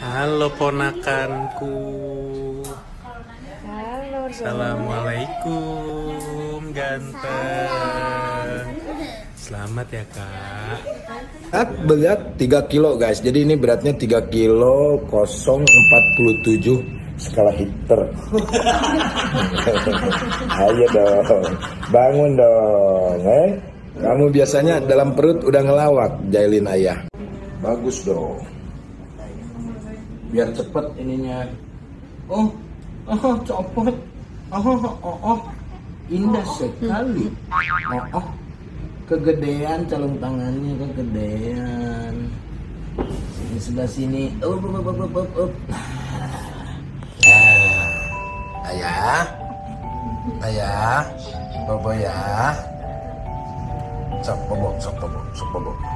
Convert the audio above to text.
Halo ponakanku. Halo. Assalamualaikum ganteng. Selamat ya kak. Berat 3 kilo guys. Jadi ini beratnya 3 kilo 047 skala Richter. Ayo dong, bangun dong. Kamu biasanya dalam perut udah ngelawak, Jailin ayah. Bagus dong. Biar cepet ininya. Oh, copot. Indah sekali. Kegedean calung tangannya, kegedean. Sini sebelah sini. Ayah, bobo ya. Sok bobo.